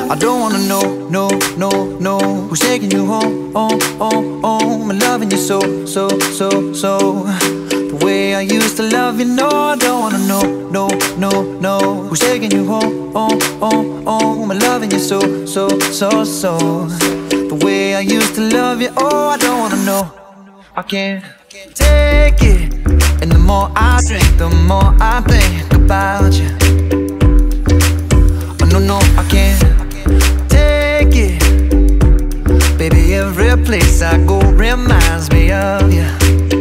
I don't wanna know, no, no, no, who's taking you home, home, and loving you so, so, so, so. The way I used to love you, no, I don't wanna know, no, no, no, who's taking you home, home, and loving you so, so, so, so. The way I used to love you, oh, I don't wanna know. I can't take it, and the more I drink, the more I think about you. Oh no, no, I can't take it. Baby, every place I go reminds me of you.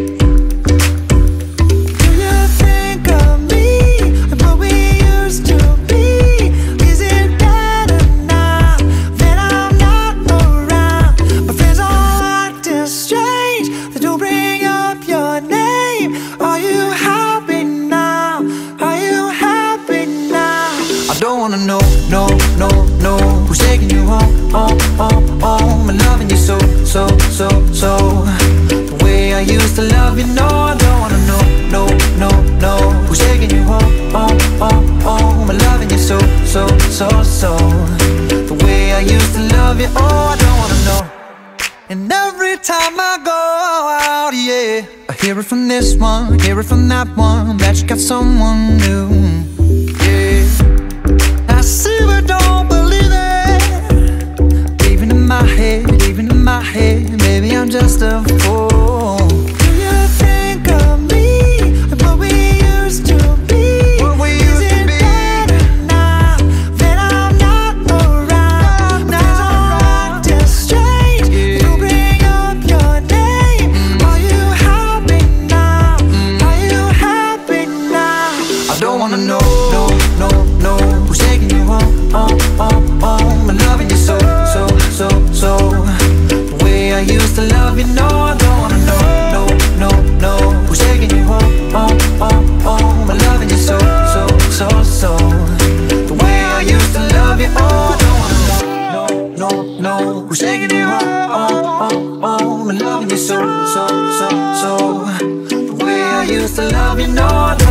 Do you think of me and what we used to be? Is it better now that I'm not around? My friends all acting strange, they don't bring up your name. Are you happy now? Are you happy now? I don't wanna know, no, no, no, who's taking you home, home, and loving you so, so, so, so. The way I used to love you, no, I don't wanna know, no, no, no, who's taking you home, home, and loving you so, so, so, so. The way I used to love you, oh, I don't wanna know. And every time I go out, yeah, I hear it from this one, hear it from that one, that you got someone new, yeah. I see but don't believe it, even in my head, maybe I'm just a fool. Do you think of me and what we used to be? What we used to be? Is it better now that I'm not around? Now I'm acting strange, yeah. You bring up your name. Are you happy now? Are you happy now? I don't wanna know, no, no, no, who's taking you home, home, and loving you so, so, so, so. The way I used to love you, no, I don't wanna know, no, no, no, who's taking you home, home, and loving you so, so, so, so. The way I used to love you, oh, I don't wanna know, no, no, no, who's taking you home, home, and loving you so, so, so, so. The way I used to love you, no, I don't